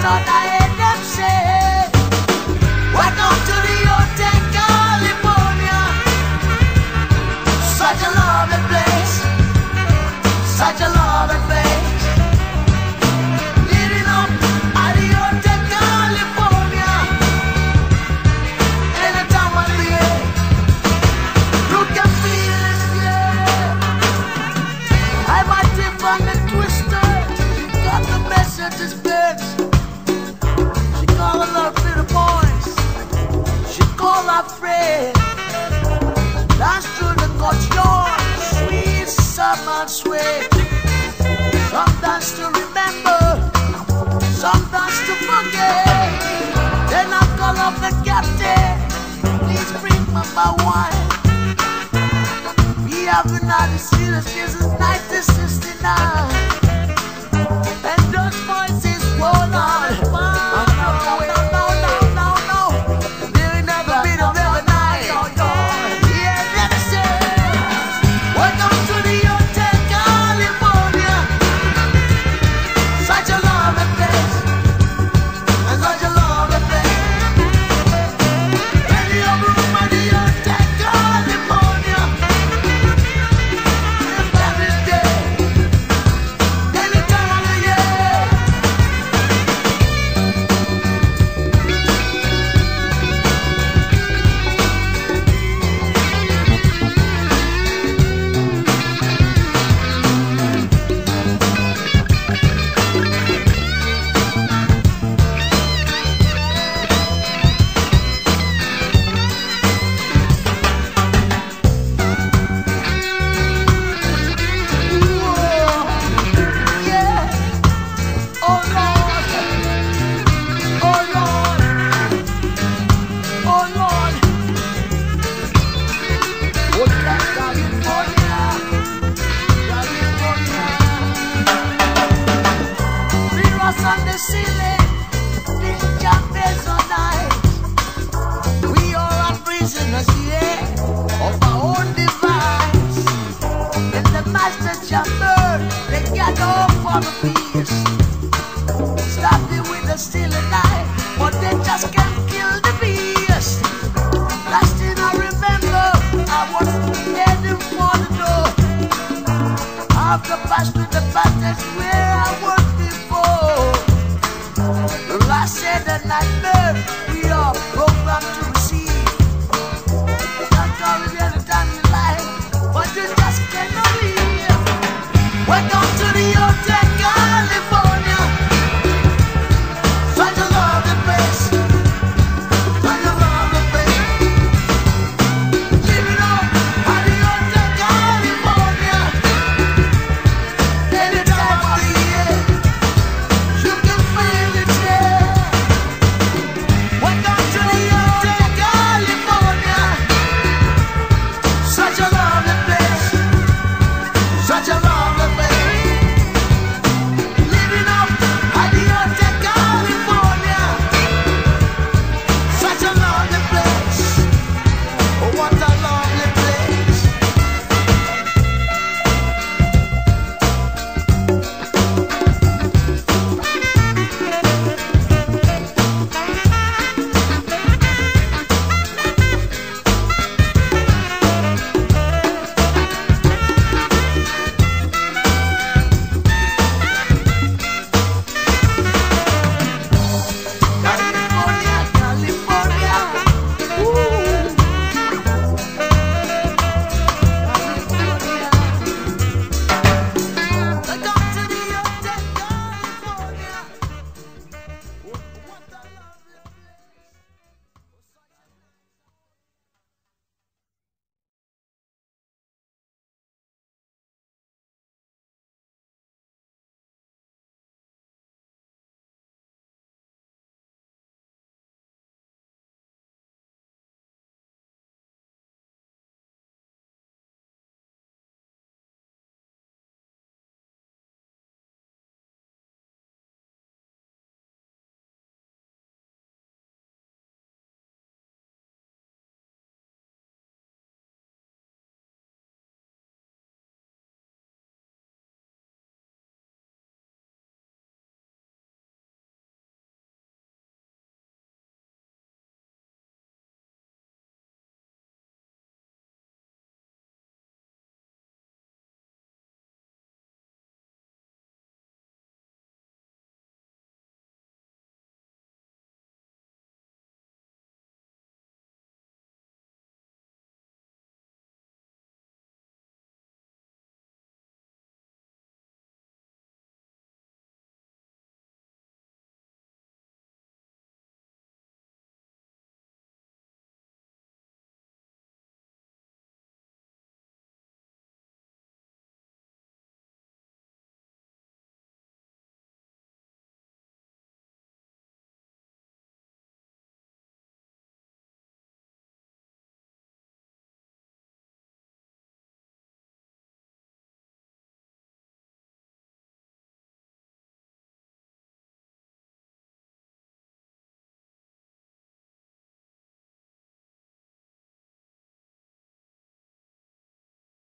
Lord, I hear them say, welcome to the Hotel California. Such a lovely place, such a lovely place. Living up at the Hotel California. Any time of the year, you can feel this fear. I might tip on the twister. She got the messages best. She call her little boys. She call her friends. Dance through the courtyard, sweet summer sway. Sometimes to remember, sometimes to forget. Then I call up the captain. Please bring my wine. We have been out the serious since 1969. And those voices roll on. There ain't never been a better night. Yeah, let me say, welcome to the Hotel California. Such a lovely place, and such a lovely place. Any other room at the Hotel California. Every day, any time of the year. Yeah. Oh Lord, oh Lord, oh Lord. Hotel California, California. Mirrors on the ceiling, ninja bells on night. We all are prisoners here of our own device. In the master chamber, they got all for the peace. Started with a stealing knife, but they just can't kill the beast. Last thing I remember, I was heading for the door. After passed through the passage where I was before. The last said a nightmare, we are programmed to receive. That's all the other time in life, but you just cannot leave. Welcome to the Hotel.